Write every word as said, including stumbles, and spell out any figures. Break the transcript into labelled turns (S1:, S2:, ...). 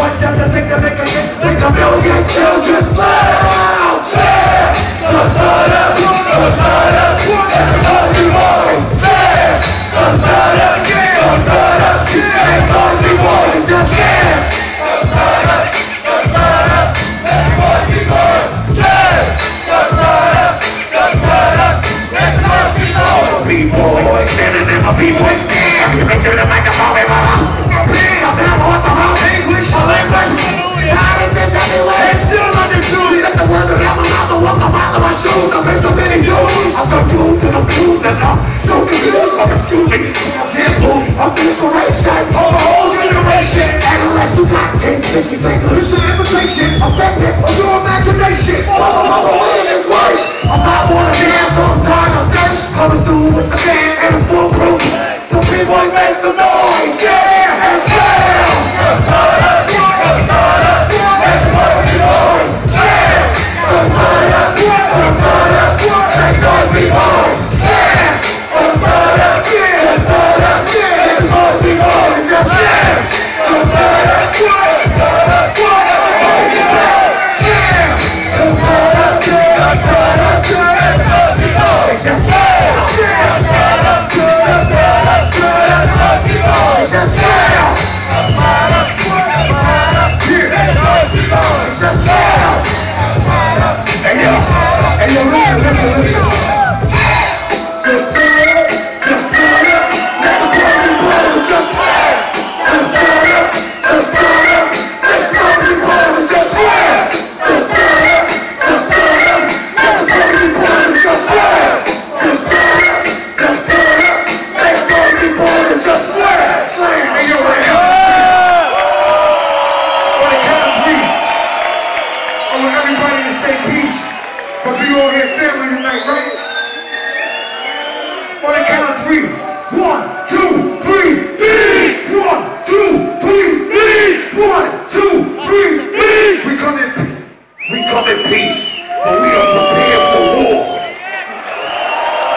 S1: What's that to take to make a make a million children smile? Yeah! Ta-da-da, ta-da-da, everybody boys, yeah! Ta-da-da, ta-da-da, everybody boys, just yeah! Ta-da-da, ta-da-da, everybody boys, yeah! Ta-da-da, ta-da-da, everybody boys. B-boy, standing in my B-boy stance, you make it in the microphone, my pants, I'm down on the whole English, my language, violence is everywhere, it's still understood. Set the words around my mouth, I walk my mouth on my shoes, I've been so many dudes, I'm confused and I'm confused and I'm so confused, I'm excuse me, I'm shampoo, I'm inspiration, all the whole generation, and unless you got ten sticky fingers, it's an imitation, effective of your imagination, all the whole way is worse, I'm not wanna dance, so I'm tired of thirst, coming through with the chant and a full proof, so people make some noise, yeah, and slam, everybody noise, yeah, ta-da-da, ta-da-da, make noise, be boys, yeah, ta-da-da, ta-da-da, everybody be boys, just yeah, ta-da-da, ta-da-da, everybody be boys, yeah, ta-da-da, ta-da-da, everybody be boys, just yeah, ta-da-da, ta-da-da, everybody be boys, just yeah, ta-da-da, just yeah. Hey yo, hey yo, listen, listen, listen. Just just let the party boys just just just let the party boys just yeah. Just just let the party boys just yeah. Just just let the party boys just slam, slam. Hey yo, hey yo. I want everybody to say peace, because we all here family tonight, right? On the count of three. One, two, three, peace! One, two, three, peace! One, two, three, peace! We come in peace. We come in peace.